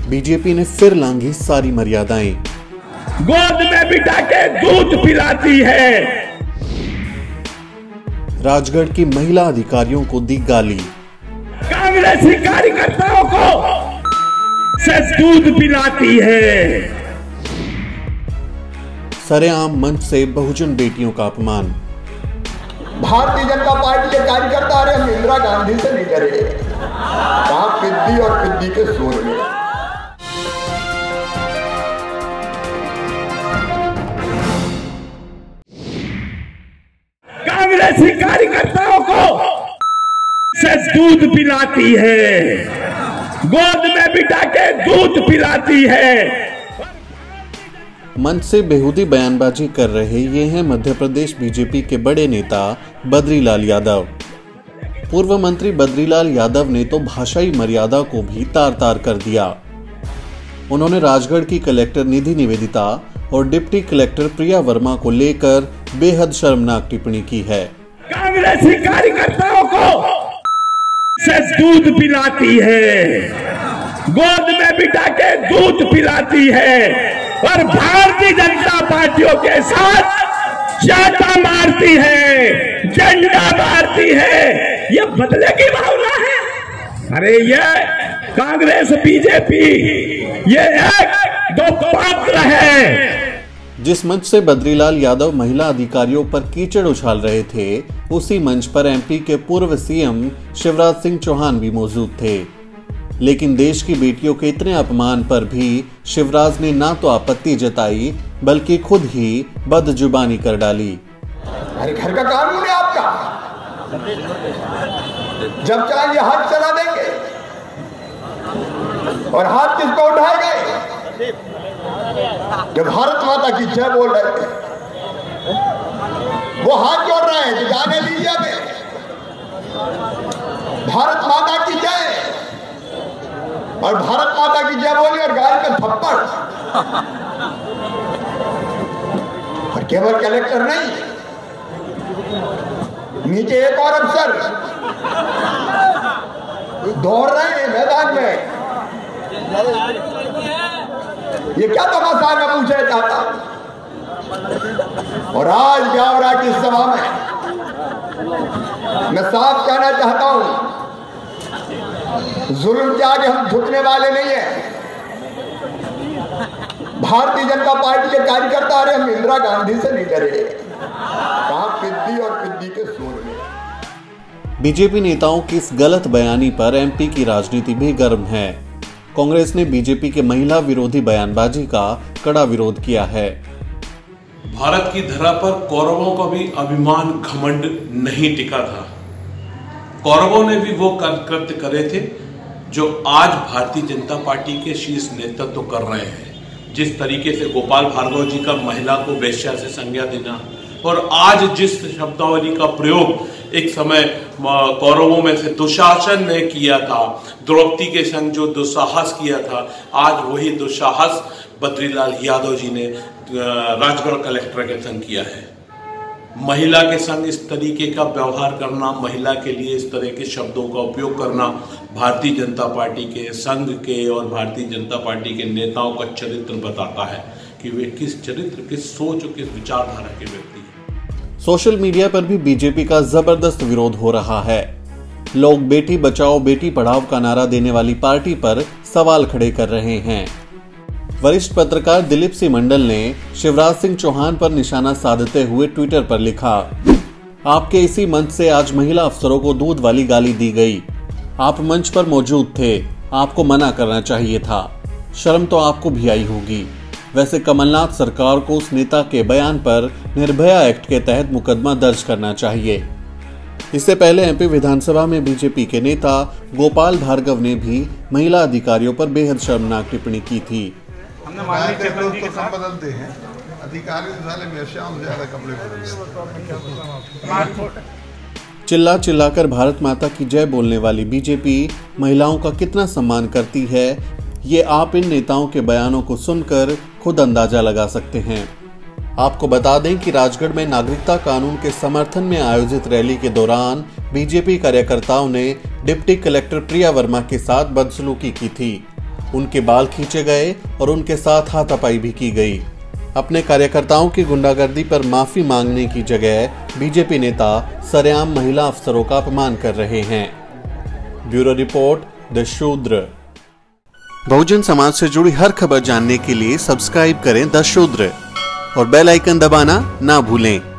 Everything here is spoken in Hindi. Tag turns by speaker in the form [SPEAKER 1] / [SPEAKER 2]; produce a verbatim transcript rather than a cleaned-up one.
[SPEAKER 1] बीजेपी ने फिर लांघी सारी मर्यादाएं।
[SPEAKER 2] गोद में बिठा के दूध पिलाती है।
[SPEAKER 1] राजगढ़ की महिला अधिकारियों को दी गाली।
[SPEAKER 2] कांग्रेसी कार्यकर्ताओं को से दूध पिलाती है।
[SPEAKER 1] सरेआम मंच से बहुजन बेटियों का अपमान।
[SPEAKER 3] भारतीय जनता पार्टी के कार्यकर्ता अरे हम इंदिरा गांधी से नहीं डरे, कहा पिद्दी और पिद्दी के शोर में।
[SPEAKER 2] कांग्रेसी कार्यकर्ताओं को से दूध पिलाती है, गोद में बिठा के दूध पिलाती है।
[SPEAKER 1] मंच से बेहूदी बयानबाजी कर रहे ये हैं मध्य प्रदेश बीजेपी के बड़े नेता बद्रीलाल यादव। पूर्व मंत्री बद्रीलाल यादव ने तो भाषाई मर्यादा को भी तार तार कर दिया। उन्होंने राजगढ़ की कलेक्टर निधि निवेदिता और डिप्टी कलेक्टर प्रिया वर्मा को लेकर बेहद शर्मनाक टिप्पणी की है।
[SPEAKER 2] कांग्रेसी कार्यकर्ताओं को से दूध पिलाती है, गोद में बिठा के दूध पिलाती है और भारतीय जनता पार्टियों के साथ चाटा मारती है, झंडा मारती है। ये बदले की भावना है। अरे ये कांग्रेस बीजेपी ये एक दो पात्र है।
[SPEAKER 1] जिस मंच से बद्रीलाल यादव महिला अधिकारियों पर कीचड़ उछाल रहे थे, उसी मंच पर एमपी के पूर्व सीएम शिवराज सिंह चौहान भी मौजूद थे। लेकिन देश की बेटियों के इतने अपमान पर भी शिवराज ने ना तो आपत्ति जताई बल्कि खुद ही बदजुबानी कर डाली।
[SPEAKER 3] अरे घर का कानून है आपका, जब चाहे हाथ चला देंगे और हाथ किसको उठाए गए? जब भारत माता की जय बोल रहे थे वो हाथ जोड़ रहे हैं, जाने दीजिए हमें। भारत माता की जय और भारत माता की जय बोली और गाय का थप्पड़। और केवल कलेक्टर नहीं, नीचे एक और अफसर दौड़ रहे हैं मैदान में। ये क्या तमाशा मैं पूछना चाहता हूं। और आज ब्यावरा की सभा में मैं साफ कहना चाहता हूं, जुल्म के आगे हम झुकने वाले नहीं हैं। भारतीय जनता पार्टी के कार्यकर्ता अरे हम इंदिरा गांधी से नहीं डरे, कहा पिद्दी और पिद्दी के शोर में।
[SPEAKER 1] बीजेपी नेताओं की इस गलत बयानी पर एमपी की राजनीति भी गर्म है। कांग्रेस ने बीजेपी के महिला विरोधी बयानबाजी का कड़ा विरोध किया है।
[SPEAKER 4] भारत की धरा पर कौरवों का भी अभिमान घमंड नहीं टिका था। कौरवों ने भी वो कृत्य करे थे जो आज भारतीय जनता पार्टी के शीर्ष नेतृत्व कर रहे हैं। जिस तरीके से गोपाल भार्गव जी का महिला को वेश्या से संज्ञा देना और आज जिस शब्दावली का प्रयोग एक समय कौरवों में से दुशासन ने किया था, द्रौपदी के संग जो दुस्साहस किया था, आज वही दुस्साहस बद्रीलाल यादव जी ने राजगढ़ कलेक्टर के संग किया है। महिला के संग इस तरीके का व्यवहार करना, महिला के लिए इस तरह के शब्दों का उपयोग करना भारतीय जनता पार्टी के संघ के और भारतीय जनता पार्टी के नेताओं का चरित्र बताता है कि वे किस चरित्र, किस सोच और किस विचारधारा के व्यक्ति हैं।
[SPEAKER 1] सोशल मीडिया पर भी बीजेपी का जबरदस्त विरोध हो रहा है। लोग बेटी बचाओ बेटी पढ़ाओ का नारा देने वाली पार्टी पर सवाल खड़े कर रहे हैं। वरिष्ठ पत्रकार दिलीप सिंह मंडल ने शिवराज सिंह चौहान पर निशाना साधते हुए ट्विटर पर लिखा, आपके इसी मंच से आज महिला अफसरों को दूध वाली गाली दी गई। आप मंच पर मौजूद थे, आपको मना करना चाहिए था। शर्म तो आपको भी आई होगी। वैसे कमलनाथ सरकार को उस नेता के बयान पर निर्भया एक्ट के तहत मुकदमा दर्ज करना चाहिए। इससे पहले एमपी विधानसभा में बीजेपी के नेता गोपाल भार्गव ने भी महिला अधिकारियों पर बेहद शर्मनाक टिप्पणी की थी।
[SPEAKER 5] हमने माननीय चेतन जी के साथ बदलते हैं, अधिकारी साले वेश्याओं से ज्यादा कपड़े बदलते हैं।
[SPEAKER 1] चिल्ला चिल्लाकर भारत माता की जय बोलने वाली बीजेपी महिलाओं का कितना सम्मान करती है, ये आप इन नेताओं के बयानों को सुनकर खुद अंदाजा लगा सकते हैं। आपको बता दें कि राजगढ़ में नागरिकता कानून के समर्थन में आयोजित रैली के दौरान बीजेपी कार्यकर्ताओं ने डिप्टी कलेक्टर प्रिया वर्मा के साथ बदसलूकी की थी। उनके बाल खींचे गए और उनके साथ हाथापाई भी की गई। अपने कार्यकर्ताओं की गुंडागर्दी पर माफी मांगने की जगह बीजेपी नेता सरेआम महिला अफसरों का अपमान कर रहे हैं। ब्यूरो रिपोर्ट, द शूद्र। बहुजन समाज से जुड़ी हर खबर जानने के लिए सब्सक्राइब करें द शूद्र और बेल आइकन दबाना ना भूलें।